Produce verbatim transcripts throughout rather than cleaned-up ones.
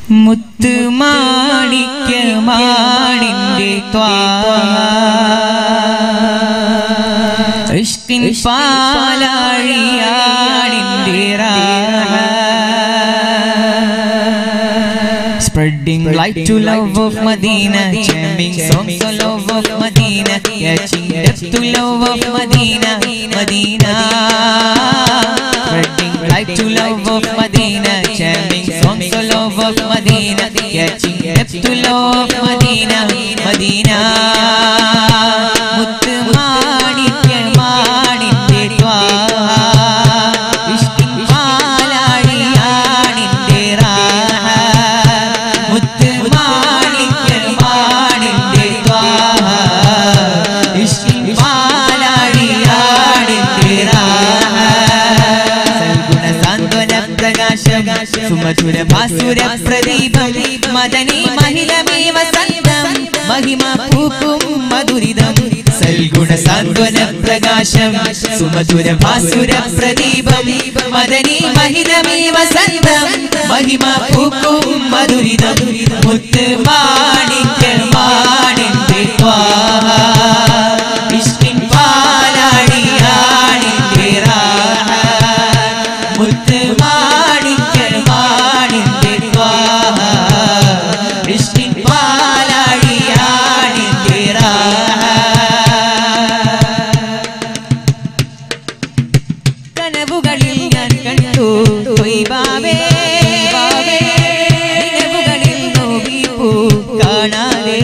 മുത്തുമാണിക്യമാണിന്റെ Thwaha ഇഷ്കിൻ പാലാഴിയാണിന്റെ Raha Spreading light to love of Medina, jamming songs to love of Medina, catching depth to love of Medina, Medina. Spreading light to love of Medina, jamming songs to love of Medina, catching depth to love of Medina, Medina. Muttu manikya maninte twaha, ishqin paalaaliyaninte raha. Muttu manikya maninte twaha, ishqin paalaaliyaninte raha. Salguna sandwana prakasham, sumadhura bhasura pradipam, madani mahilame vasantam, mahima pookum maduridam. Salguna sandwana prakasham, sumadhura bhasura pradipam, madani mahilame vasantam, mahima pookum maduridam. Muttu manikya maninte twaha, ishqin paalaaliyaninte raha. Muttu manikya maninte twaha, ishqin paalaaliyaninte raha. കനവുകളിൽ ഞാൻ കണ്ടു ത്വയ്ബാവേ, നിലവുകളിൽ നോവിപ്പൂ കാണാതെ,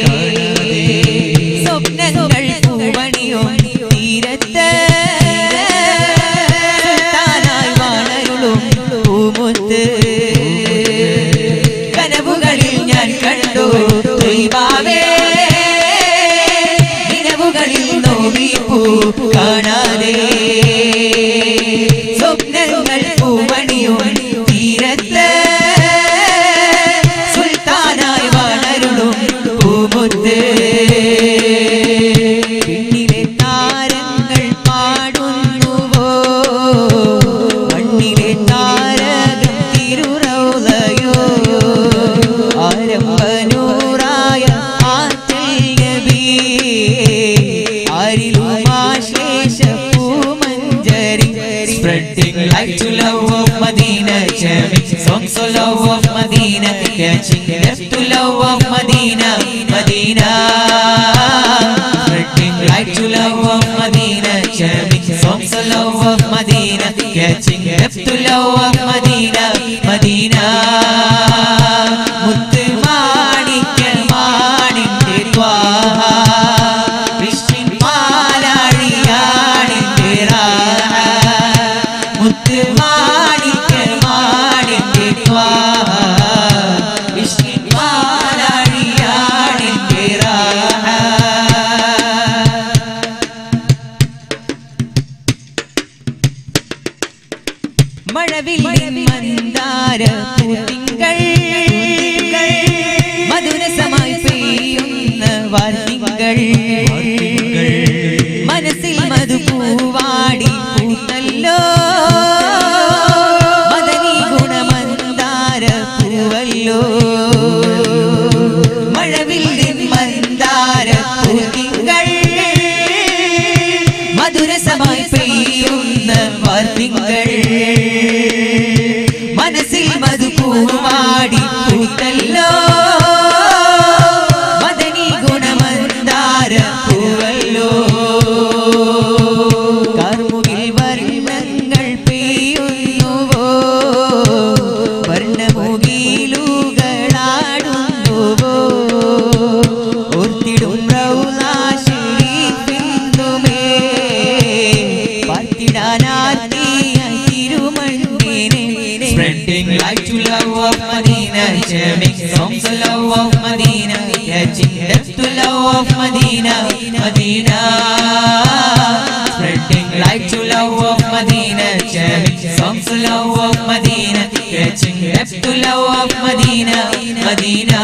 സ്വപ്നങ്ങൾ പൂവണിയോ തീരത്ത്, സുൽത്താനായി വാണരുളും പൂമുത്ത്. കനവുകളിൽ ഞാൻ കണ്ടു ത്വയ്ബാവേ, നിലവുകളിൽ നോവിപ്പൂ കാണാതെ, സ്വപ്നങ്ങൾ പൂവണിയോ തീരത്ത്, സുൽത്താനായി വളരുളും പൂമുത്ത്. പിന്നിലെ താരങ്ങൾ പാടുന്നുവോ, മണ്ണിലെ താരകം തിരുറൗളയോ, ആരംഭനൂറായ ആറ്റൽ നബിയേ, ആരിലുമാശ്ലേഷ പൂമഞ്ജരി. Spreading light to love of Medina, jamming songs to love of Medina, catching depth to love of Medina, Medina. Spreading light to love of Medina, jamming songs to love of Medina, catching depth to love of Medina, Medina. Muttu manikya maninte twaha, ishqin paalaaliyaninte raha. Muttu manikya maninte twaha, ishqin paalaaliyaninte raha. മഴവില്ലിൻ മന്ദാര പൂത്തിങ്കൾ, മധുരസമായി പെയ്യുന്ന വാർത്തിങ്കൾ, മനസ്സിൽ മധുപൂവാടി പൂത്തല്ലോ, മദനി ഗുണമന്ദാര പൂവല്ലോ. മഴവില്ലിൻ മന്ദാര പൂത്തിങ്കൾ, മധുരസമായി പെയ്യുന്ന വാർത്തിങ്കൾ, മനസ്സിൽ മധുപൂവാടി പൂത്തല്ലോ, മദനി ഗുണമന്ദാര പൂവല്ലോ. കാർമുകിൽ വർണ്ണങ്ങൾ പെയ്യുന്നുവോ, വർണ്ണമുകിലുകളാടുന്നുവോ, ഓർത്തിടും റൗളാ ശരീഫിന്നുമേ, പാർത്തിടാനാത്തിയ തിരുമണ്ണിനെ. Spreading light to love of Medina, jamming songs to love of Medina, catching depth to love of Medina, Medina. Spreading light to love of Medina, jamming songs to love of Medina, catching depth to love of Medina, Medina.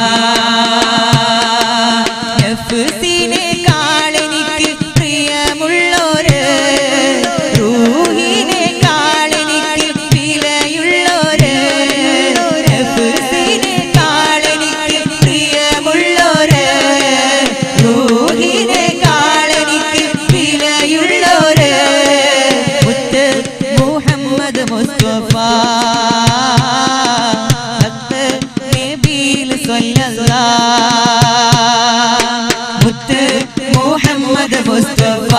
നഫ്സിനെ കാളെനിക്ക് പ്രിയമുള്ളോര്, റൂഹിനെ കാളെനിക്ക് വിലയുള്ളോര്, നഫ്സിനെ മുത്ത് മുഹമ്മദ് മുസ്തഫ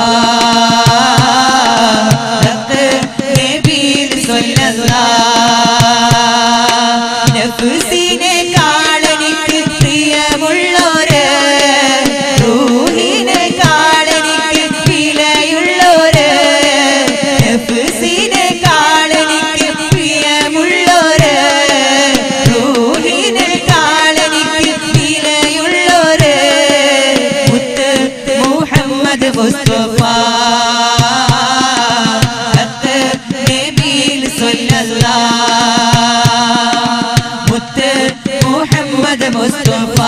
നബിയിൽ സ്വല്ലല്ലാഹ് നഫ്സിനെ കാളനിക്ക് പ്രിയമുള്ളോര് റൂഹിനെ കാളനിക്ക് വിലയുള്ളോര് നഫ്സിനെ കാളനിക്ക് പ്രിയമുള്ളോര് റൂഹിനെ കാളനിക്ക് വിലയുള്ളോര് മുത്ത് മുഹമ്മദ് മുസ്തഫ നബിയിൽ സ്വല്ലല്ലാഹ് മുത്ത് മുഹമ്മദ് മുസ്തഫ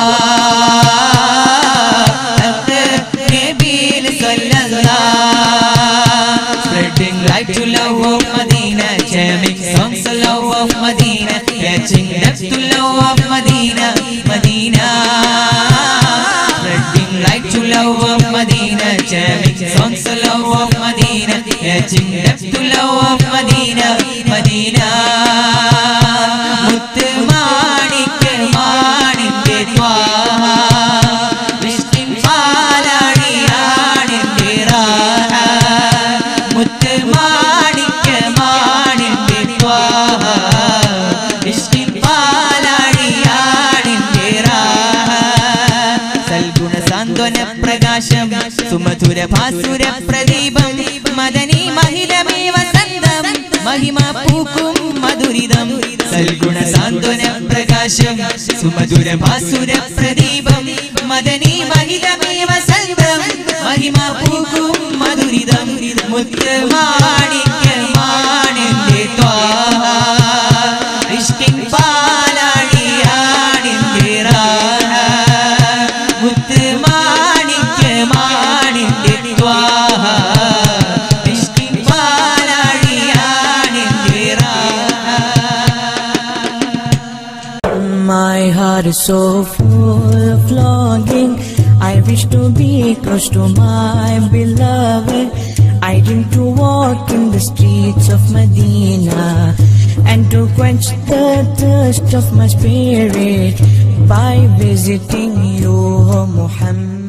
നബിയിൽ സ്വല്ലല്ലാഹ് spreading light to love of Medina, jamming songs to love of Medina, catching depth to love of Medina, Medina. Spreading light to love of Medina, jamming songs to love of Medina, catching depth to love of Medina, Medina. മുത്ത് മാണിക്യ മാണിന്റെ ത്വാഹ വിഷ്ണിൻ പാലാടിയാണിന്റെ റാഹ മുത്ത് മാണിക്യ മാണിന്റെ ത്വാഹ വിഷ്ണിൻ പാലാടിയാണിന്റെ റാഹ സൽഗുണ സാന്ത്വന പ്രകാശം സുമധുര ഭാസുര പ്രദീപം മദനി മഹിതമേ വസന്തം മഹിമ പൂക്കും മധുരിതം സൽഗുണ സാന്ത്വന പ്രകാശം സുമധുര ഭാസുര പ്രദീപം മദനി മഹിതമേ വസന്തം മഹിമ പൂക്കും മധുരിതം മുത്ത് മാണിക്യ മാണിന്റെ ത്വാഹ ഇഷ്കിൻ പാലാടിയാണിന്റെ റാഹ മുത്ത് മാണിക്യ മാണിന്റെ Thwaha ഇഷ്കിൻ പാലാടിയാണിന്റെ Raha. My heart is so full of longing. I wish to be close to my beloved. I dream to walk in the streets of Medina and to quench the thirst of my spirit by visiting you, O Muhammad.